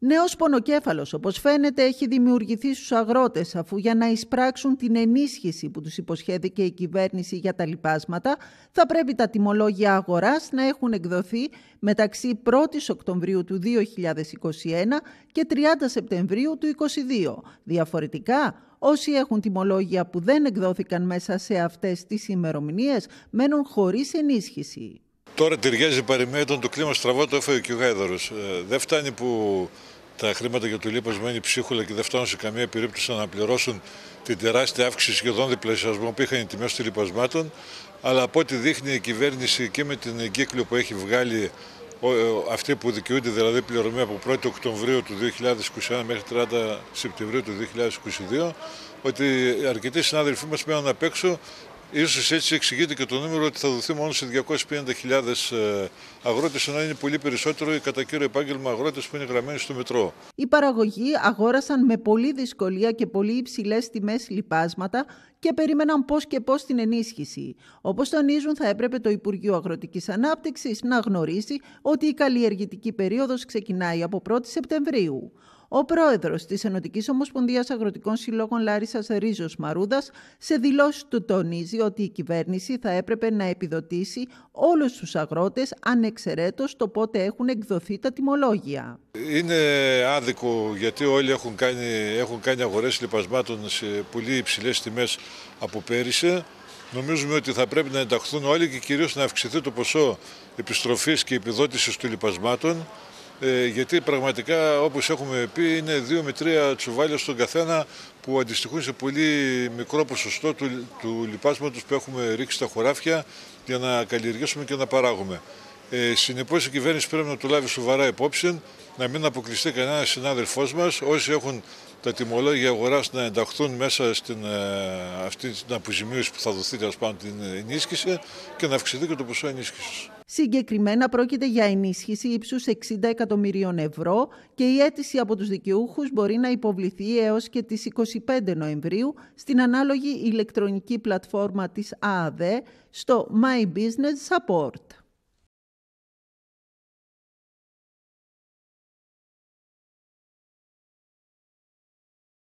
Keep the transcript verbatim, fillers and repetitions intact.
Νέος πονοκέφαλος, όπως φαίνεται, έχει δημιουργηθεί στους αγρότες, αφού για να εισπράξουν την ενίσχυση που τους υποσχέθηκε η κυβέρνηση για τα λιπάσματα, θα πρέπει τα τιμολόγια αγοράς να έχουν εκδοθεί μεταξύ πρώτης Οκτωβρίου του δύο χιλιάδες είκοσι ένα και τριάντα Σεπτεμβρίου του είκοσι δύο. Διαφορετικά, όσοι έχουν τιμολόγια που δεν εκδόθηκαν μέσα σε αυτές τις ημερομηνίες, μένουν χωρίς ενίσχυση. Τώρα ταιριάζει παροιμία, όταν το κλίμα στραβό το έφαγε και ο γάιδαρος. Ε, δεν φτάνει που τα χρήματα για το λίπασμα είναι ψίχουλα και δεν φτάνουν σε καμία περίπτωση να αναπληρώσουν την τεράστια αύξηση σχεδόν διπλασιασμό που είχαν οι τιμές των λιπασμάτων. Αλλά από ό,τι δείχνει η κυβέρνηση και με την εγκύκλιο που έχει βγάλει, αυτοί που δικαιούνται δηλαδή πληρωμή από πρώτη Οκτωβρίου του δύο χιλιάδες είκοσι ένα μέχρι τριάντα Σεπτεμβρίου του δύο χιλιάδες είκοσι δύο, ότι αρκετοί συνάδελφοί μας μένουν απ' έξω. Ίσως έτσι εξηγείται και το νούμερο ότι θα δοθεί μόνο σε διακόσιες πενήντα χιλιάδες αγρότες, ενώ είναι πολύ περισσότερο οι κατά κύριο επάγγελμα αγρότες που είναι γραμμένοι στο μετρό. Οι παραγωγοί αγόρασαν με πολλή δυσκολία και πολύ υψηλές τιμές λιπάσματα και περίμεναν πώς και πώς την ενίσχυση. Όπως τονίζουν, θα έπρεπε το Υπουργείο Αγροτικής Ανάπτυξης να γνωρίσει ότι η καλλιεργητική περίοδος ξεκινάει από πρώτη Σεπτεμβρίου. Ο πρόεδρος της Ενωτικής Ομοσπονδίας Αγροτικών Συλλόγων Λάρισσας Ρίζος Μαρούδας σε δηλώσεις του τονίζει ότι η κυβέρνηση θα έπρεπε να επιδοτήσει όλους τους αγρότες ανεξαιρέτως το πότε έχουν εκδοθεί τα τιμολόγια. Είναι άδικο γιατί όλοι έχουν κάνει, έχουν κάνει αγορές λιπασμάτων σε πολύ υψηλές τιμές από πέρυσι. Νομίζουμε ότι θα πρέπει να ενταχθούν όλοι και κυρίως να αυξηθεί το ποσό επιστροφής και επιδότησης των λιπασμάτων. Ε, γιατί πραγματικά, όπως έχουμε πει, είναι δύο με τρία τσουβάλια στον καθένα που αντιστοιχούν σε πολύ μικρό ποσοστό του, του λιπάσματος που έχουμε ρίξει στα χωράφια για να καλλιεργήσουμε και να παράγουμε. Ε, συνεπώς η κυβέρνηση πρέπει να το λάβει σοβαρά υπόψη, να μην αποκλειστεί κανένα συνάδελφός μας, όσοι έχουν τα τιμολόγια αγοράς να ενταχθούν μέσα στην ε, αυτή την αποζημίωση που θα δοθεί, τέλος πάντων, την ενίσχυση, και να αυξηθεί και το ποσό ενίσχυσης. Συγκεκριμένα πρόκειται για ενίσχυση ύψους εξήντα εκατομμυρίων ευρώ και η αίτηση από τους δικαιούχους μπορεί να υποβληθεί έως και τις είκοσι πέντε Νοεμβρίου στην ανάλογη ηλεκτρονική πλατφόρμα της ΑΑΔΕ στο My Business Support.